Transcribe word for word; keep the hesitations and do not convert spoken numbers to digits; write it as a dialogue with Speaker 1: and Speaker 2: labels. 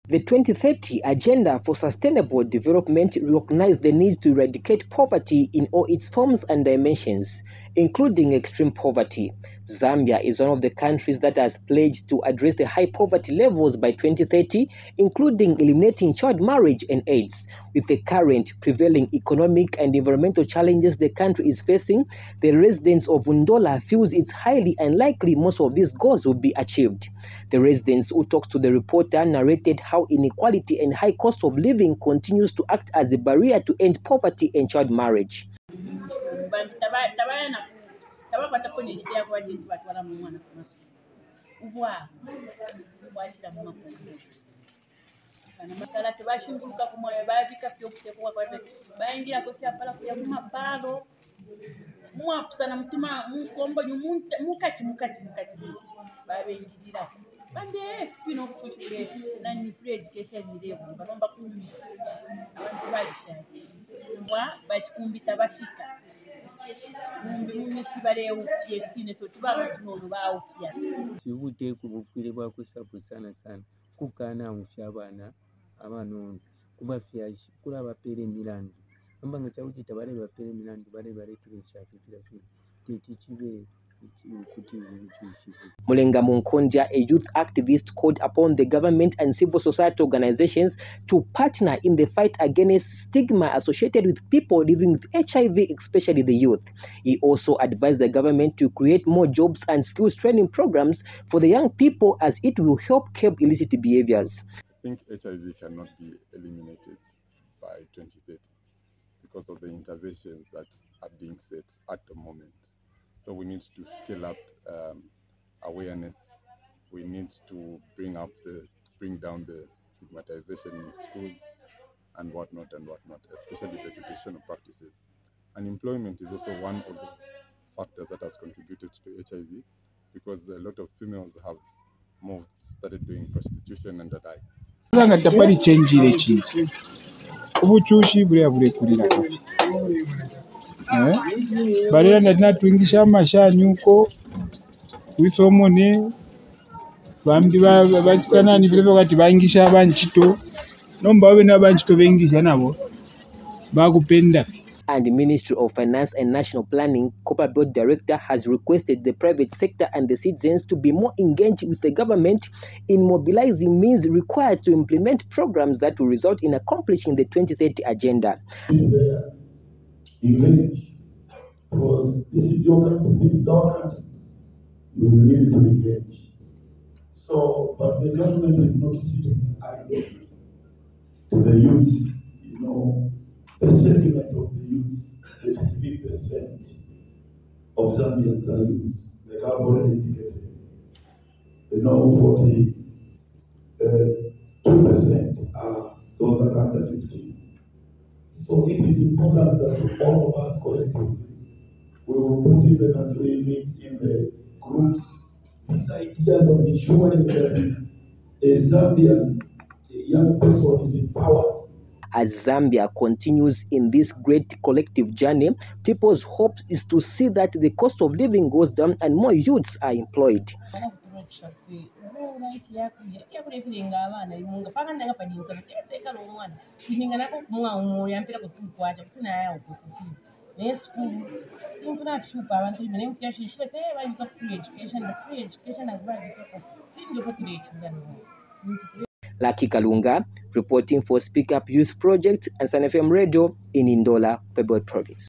Speaker 1: The twenty thirty Agenda for Sustainable Development recognized the need to eradicate poverty in all its forms and dimensions, including extreme poverty. Zambia is one of the countries that has pledged to address the high poverty levels by twenty thirty, including eliminating child marriage and AIDS. With the current prevailing economic and environmental challenges the country is facing, the residents of Ndola feels it's highly unlikely most of these goals will be achieved. The residents who talked to the reporter narrated how inequality and high cost of living continues to act as a barrier to end poverty and child marriage.
Speaker 2: Bande fino kuchule na ni free education ile banomba kumbi abantu babishaje wa batikumbita bafika mumbi mumishi bale ufye fine fyo tubalo tunono ba ufya
Speaker 3: chibute kubufire bwa kusabu sana sana kukana ufya abana abanono kubafya kula bapere milandu ambanga chauti tabale bapere milandu bale bale kirisha fifira fyo techichibe.
Speaker 1: Mulenga Munkonja, a youth activist, called upon the government and civil society organizations to partner in the fight against stigma associated with people living with H I V, especially the youth. He also advised the government to create more jobs and skills training programs for the young people, as it will help curb illicit behaviors.
Speaker 4: I think H I V cannot be eliminated by twenty thirty because of the interventions that are being set at the moment. So we need to scale up um, awareness. We need to bring up the, bring down the stigmatization in schools and whatnot and whatnot, especially the traditional practices. Unemployment is also one of the factors that has contributed to H I V, because a lot of females have moved, started doing prostitution and the like.
Speaker 5: Barera ndina tuingisha mashani huko wisomone bambi bachitana ni vile vakati vaingisha abanchito nomba babe nabanchito bengisha nabo bakupenda.
Speaker 1: And the Ministry of Finance and National Planning Copperbelt Director has requested the private sector and the citizens to be more engaged with the government in mobilizing means required to implement programs that will result in accomplishing the twenty thirty agenda.
Speaker 6: Engage, because this is your country, this is our country. You need to engage. So, but the government is not sitting idle. To the youths, you know, the sentiment of the youths, eighty-three percent of Zambians are youths, like I've already indicated. You know, forty-two percent are those that are under fifteen. So it is important that all of us collectively, we will put even as we meet in the groups, these ideas of ensuring that a Zambian a young person is empowered.
Speaker 1: As Zambia continues in this great collective journey, people's hope is to see that the cost of living goes down and more youths are employed. Lucky Kalunga, reporting for Speak Up Youth Project and Sun F M Radio in Ndola, Copperbelt Province.